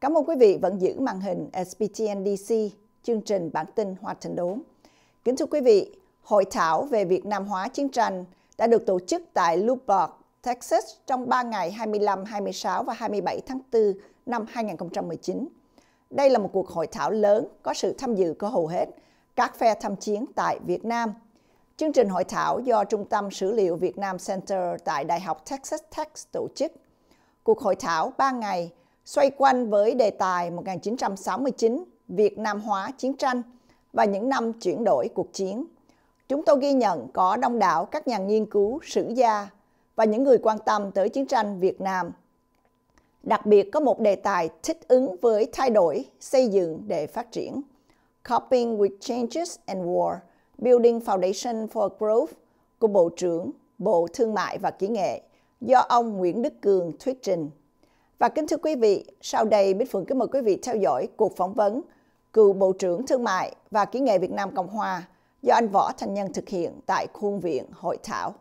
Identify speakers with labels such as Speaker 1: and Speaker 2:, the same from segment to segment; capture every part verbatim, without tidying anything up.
Speaker 1: Cảm ơn quý vị vẫn giữ màn hình ét bê tê en đê xê, chương trình bản tin Hoa Trận Đốn. Kính thưa quý vị, hội thảo về Việt Nam hóa chiến tranh đã được tổ chức tại Lubbock, Texas trong ba ngày hai mươi lăm, hai mươi sáu và hai mươi bảy tháng tư năm hai nghìn không trăm mười chín. Đây là một cuộc hội thảo lớn có sự tham dự của hầu hết các phe tham chiến tại Việt Nam. Chương trình hội thảo do Trung tâm Sử liệu Việt Nam Center tại Đại học Texas Tech tổ chức. Cuộc hội thảo ba ngày xoay quanh với đề tài một nghìn chín trăm sáu mươi chín, Việt Nam hóa chiến tranh và những năm chuyển đổi cuộc chiến. Chúng tôi ghi nhận có đông đảo các nhà nghiên cứu, sử gia và những người quan tâm tới chiến tranh Việt Nam. Đặc biệt có một đề tài thích ứng với thay đổi, xây dựng để phát triển. Coping with Changes and War, Building Foundation for Growth của Bộ trưởng Bộ Thương mại và Kỹ nghệ do ông Nguyễn Đức Cường thuyết trình. Và kính thưa quý vị, sau đây Bích Phượng kính mời quý vị theo dõi cuộc phỏng vấn cựu Bộ trưởng Thương mại và Kỹ nghệ Việt Nam Cộng Hòa do anh Võ Thành Nhân thực hiện tại khuôn viện hội thảo.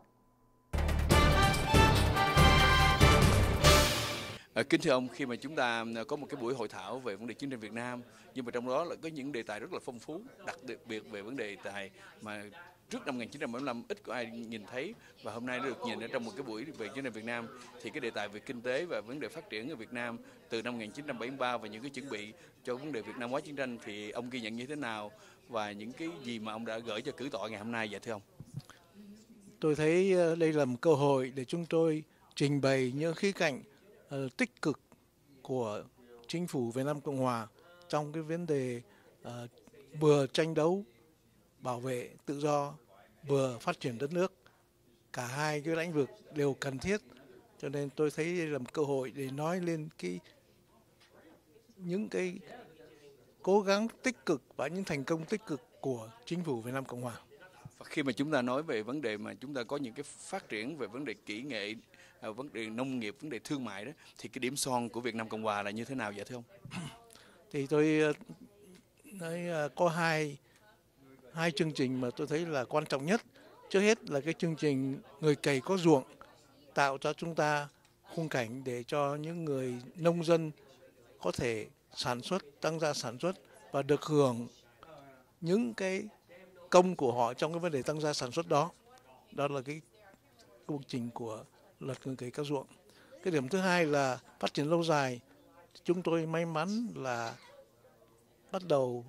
Speaker 2: À, kính thưa ông, khi mà chúng ta có một cái buổi hội thảo về vấn đề chiến tranh Việt Nam, nhưng mà trong đó là có những đề tài rất là phong phú, đặc biệt về vấn đề tài mà trước năm một nghìn chín trăm bảy mươi lăm ít có ai nhìn thấy, và hôm nay nó được nhìn ở trong một cái buổi về chiến tranh Việt Nam. Thì cái đề tài về kinh tế và vấn đề phát triển ở Việt Nam từ năm một nghìn chín trăm bảy mươi ba và những cái chuẩn bị cho vấn đề Việt Nam hóa chiến tranh thì ông ghi nhận như thế nào và những cái gì mà ông đã gửi cho cử tọa ngày hôm nay, dạ thưa ông?
Speaker 3: Tôi thấy đây là một cơ hội để chúng tôi trình bày những khía cạnh uh, tích cực của chính phủ Việt Nam Cộng Hòa trong cái vấn đề uh, vừa tranh đấu bảo vệ tự do, vừa phát triển đất nước. Cả hai cái lĩnh vực đều cần thiết, cho nên tôi thấy đây là một cơ hội để nói lên cái những cái cố gắng tích cực và những thành công tích cực của chính phủ Việt Nam Cộng Hòa.
Speaker 2: Và khi mà chúng ta nói về vấn đề mà chúng ta có những cái phát triển về vấn đề kỹ nghệ, vấn đề nông nghiệp, vấn đề thương mại đó, thì cái điểm son của Việt Nam Cộng Hòa là như thế nào vậy thưa ông?
Speaker 3: Thì tôi nói có hai hai chương trình mà tôi thấy là quan trọng nhất. Trước hết là cái chương trình người cày có ruộng, tạo cho chúng ta khung cảnh để cho những người nông dân có thể sản xuất, tăng gia sản xuất và được hưởng những cái công của họ trong cái vấn đề tăng gia sản xuất đó. Đó là cái công trình của luật người cày có ruộng. Cái điểm thứ hai là phát triển lâu dài. Chúng tôi may mắn là bắt đầu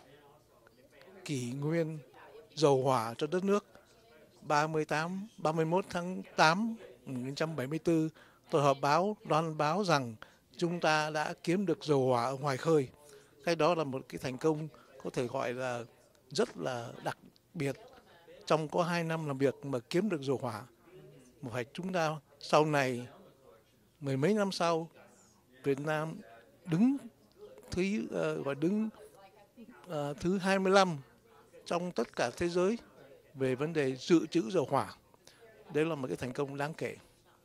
Speaker 3: kỷ nguyên dầu hỏa cho đất nước. ba mươi tám, ba mươi mốt tháng tám năm một nghìn chín trăm bảy mươi tư, tôi họp báo loan báo rằng chúng ta đã kiếm được dầu hỏa ở ngoài khơi. Cái đó là một cái thành công có thể gọi là rất là đặc biệt. Trong có hai năm làm việc mà kiếm được dầu hỏa. Mà phải chúng ta sau này, mười mấy năm sau, Việt Nam đứng thứ uh, và đứng uh, thứ hai mươi lăm trong tất cả thế giới về vấn đề dự trữ dầu hỏa. Đấy là một cái thành công đáng kể.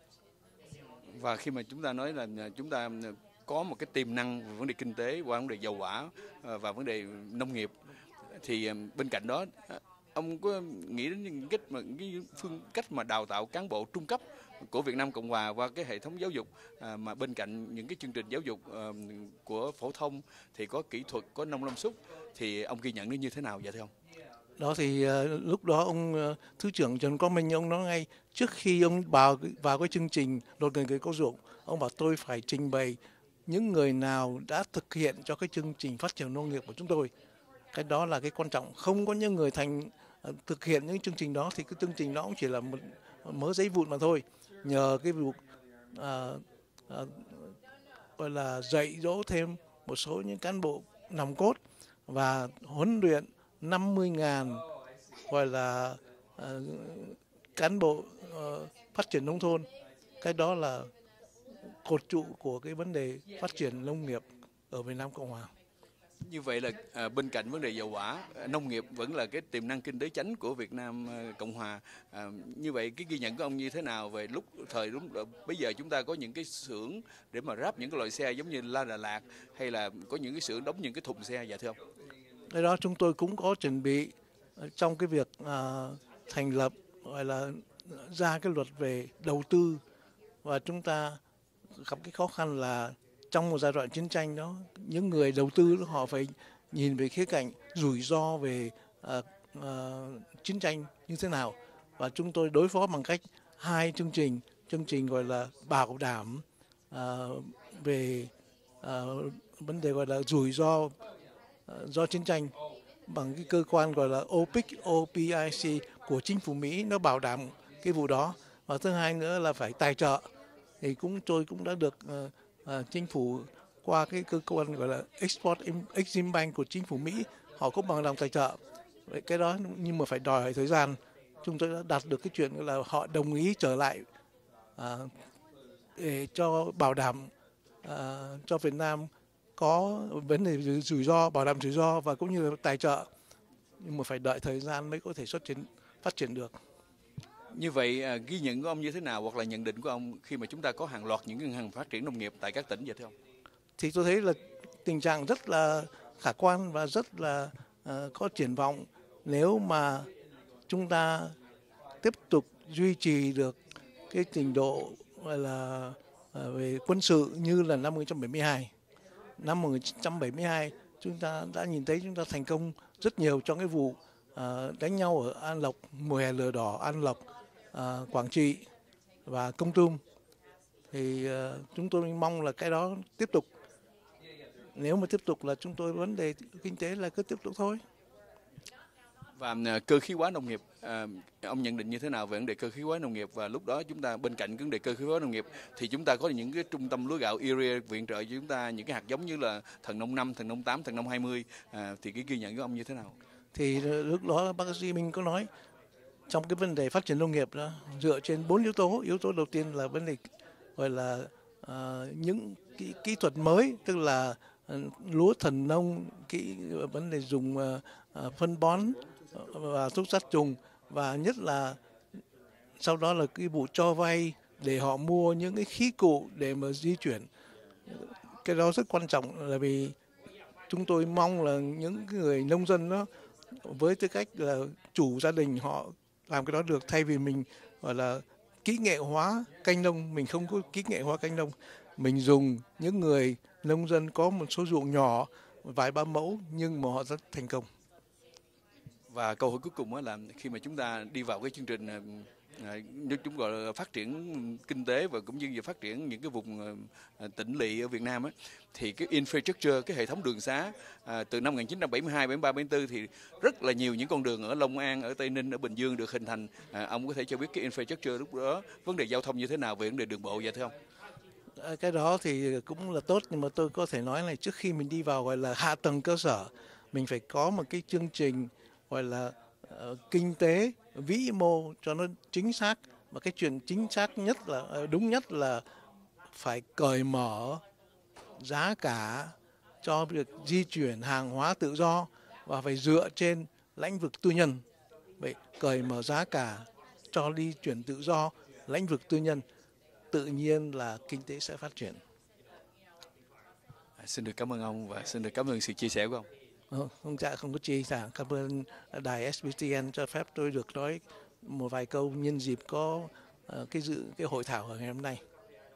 Speaker 2: Và khi mà chúng ta nói là chúng ta có một cái tiềm năng về vấn đề kinh tế qua vấn đề dầu hỏa và vấn đề nông nghiệp, thì bên cạnh đó ông có nghĩ đến những cách mà cái phương cách mà đào tạo cán bộ trung cấp của Việt Nam Cộng Hòa qua cái hệ thống giáo dục, mà bên cạnh những cái chương trình giáo dục của phổ thông thì có kỹ thuật, có nông lâm súc, thì ông ghi nhận nó như thế nào vậy thưa ông?
Speaker 3: Đó thì uh, lúc đó ông uh, Thứ trưởng Trần Quang Minh ông nói ngay trước khi ông vào vào cái chương trình luật người cày có ruộng, ông bảo tôi phải trình bày những người nào đã thực hiện cho cái chương trình phát triển nông nghiệp của chúng tôi. Cái đó là cái quan trọng. Không có những người thành uh, thực hiện những chương trình đó thì cái chương trình đó cũng chỉ là một mớ giấy vụn mà thôi. Nhờ cái việc uh, uh, gọi là dạy dỗ thêm một số những cán bộ nòng cốt và huấn luyện năm mươi nghìn gọi là uh, cán bộ uh, phát triển nông thôn. Cái đó là cột trụ của cái vấn đề phát triển nông nghiệp ở Việt Nam Cộng Hòa.
Speaker 2: Như vậy là à, bên cạnh vấn đề dầu hỏa, nông nghiệp vẫn là cái tiềm năng kinh tế chánh của Việt Nam à, Cộng Hòa. À, như vậy cái ghi nhận của ông như thế nào về lúc thời lúc bây giờ chúng ta có những cái xưởng để mà ráp những cái loại xe giống như La Đà Lạt, hay là có những cái xưởng đóng những cái thùng xe, dạ thưa ông?
Speaker 3: Cái đó chúng tôi cũng có chuẩn bị trong cái việc à, thành lập gọi là ra cái luật về đầu tư, và chúng ta gặp cái khó khăn là trong một giai đoạn chiến tranh đó, những người đầu tư họ phải nhìn về khía cạnh rủi ro về uh, uh, chiến tranh như thế nào, và chúng tôi đối phó bằng cách hai chương trình chương trình gọi là bảo đảm uh, về uh, vấn đề gọi là rủi ro uh, do chiến tranh bằng cái cơ quan gọi là O P I C O P I C của chính phủ Mỹ, nó bảo đảm cái vụ đó. Và thứ hai nữa là phải tài trợ, thì cũng tôi cũng đã được uh, uh, chính phủ qua cái cơ quan gọi là Export Exim Bank của chính phủ Mỹ, họ cũng bằng lòng tài trợ. Vậy cái đó nhưng mà phải đòi hỏi thời gian. Chúng tôi đã đạt được cái chuyện là họ đồng ý trở lại uh, để cho bảo đảm uh, cho Việt Nam có vấn đề rủi ro, bảo đảm rủi ro và cũng như là tài trợ, nhưng mà phải đợi thời gian mới có thể xuất triển phát triển được.
Speaker 2: Như vậy à, ghi nhận của ông như thế nào, hoặc là nhận định của ông khi mà chúng ta có hàng loạt những ngân hàng phát triển nông nghiệp tại các tỉnh vậy thưa ông?
Speaker 3: Thì tôi thấy là tình trạng rất là khả quan và rất là uh, có triển vọng nếu mà chúng ta tiếp tục duy trì được cái trình độ gọi là uh, về quân sự như là năm một nghìn chín trăm bảy mươi hai. Năm một nghìn chín trăm bảy mươi hai chúng ta đã nhìn thấy chúng ta thành công rất nhiều trong cái vụ uh, đánh nhau ở An Lộc, mùa hè lửa đỏ, An Lộc, uh, Quảng Trị và Kon Tum. Thì uh, chúng tôi mong là cái đó tiếp tục. Nếu mà tiếp tục là chúng tôi vấn đề kinh tế là cứ tiếp tục thôi.
Speaker 2: Và uh, cơ khí hóa nông nghiệp, uh, ông nhận định như thế nào về vấn đề cơ khí hóa nông nghiệp? Và lúc đó chúng ta bên cạnh vấn đề cơ khí hóa nông nghiệp thì chúng ta có những cái trung tâm lúa gạo i rờ e viện trợ cho chúng ta những cái hạt giống như là Thần Nông năm, Thần Nông tám, Thần Nông hai mươi, uh, thì cái ghi nhận của ông như thế nào?
Speaker 3: Thì lúc đó bác sĩ Minh có nói trong cái vấn đề phát triển nông nghiệp đó dựa trên bốn yếu tố. Yếu tố đầu tiên là vấn đề gọi là uh, những kỹ, kỹ thuật mới, tức là uh, lúa thần nông, kỹ vấn đề dùng uh, uh, phân bón và thuốc sát trùng, và nhất là sau đó là cái vụ cho vay để họ mua những cái khí cụ để mà di chuyển. Cái đó rất quan trọng là vì chúng tôi mong là những người nông dân đó với tư cách là chủ gia đình họ làm cái đó được, thay vì mình gọi là kỹ nghệ hóa canh nông. Mình không có kỹ nghệ hóa canh nông, mình dùng những người nông dân có một số ruộng nhỏ, vài ba mẫu nhưng mà họ rất thành công.
Speaker 2: Và câu hỏi cuối cùng là khi mà chúng ta đi vào cái chương trình như chúng gọi là phát triển kinh tế và cũng như phát triển những cái vùng tỉnh lỵ ở Việt Nam ấy, thì cái infrastructure, cái hệ thống đường xá à, từ năm một nghìn chín trăm bảy mươi hai, bảy mươi ba, bảy mươi tư thì rất là nhiều những con đường ở Long An, ở Tây Ninh, ở Bình Dương được hình thành. À, ông có thể cho biết cái infrastructure lúc đó vấn đề giao thông như thế nào về vấn đề đường bộ vậy thưa ông?
Speaker 3: Cái đó thì cũng là tốt, nhưng mà tôi có thể nói là trước khi mình đi vào gọi là hạ tầng cơ sở, mình phải có một cái chương trình gọi là uh, kinh tế vĩ mô cho nó chính xác. Và cái chuyện chính xác nhất là uh, đúng nhất là phải cởi mở giá cả cho việc di chuyển hàng hóa tự do và phải dựa trên lĩnh vực tư nhân. Vậy cởi mở giá cả cho đi chuyển tự do, lĩnh vực tư nhân, tự nhiên là kinh tế sẽ phát triển.
Speaker 2: À, xin được cảm ơn ông và xin được cảm ơn sự chia sẻ của ông.
Speaker 3: Không, dạ không có chi sẻ. Cảm ơn đài ét bê tê en cho phép tôi được nói một vài câu nhân dịp có uh, cái dự cái hội thảo ở ngày hôm nay.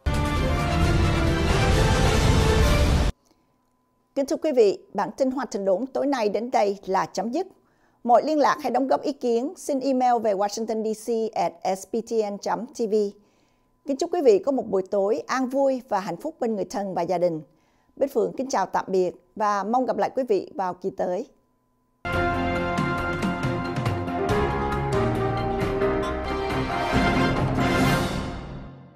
Speaker 1: Kính thưa quý vị, bản tin Hoa Trình Đốn tối nay đến đây là chấm dứt. Mọi liên lạc hay đóng góp ý kiến xin email về washington d c at s p t n chấm t v. Kính chúc quý vị có một buổi tối an vui và hạnh phúc bên người thân và gia đình. Bích Phượng kính chào tạm biệt và mong gặp lại quý vị vào kỳ tới.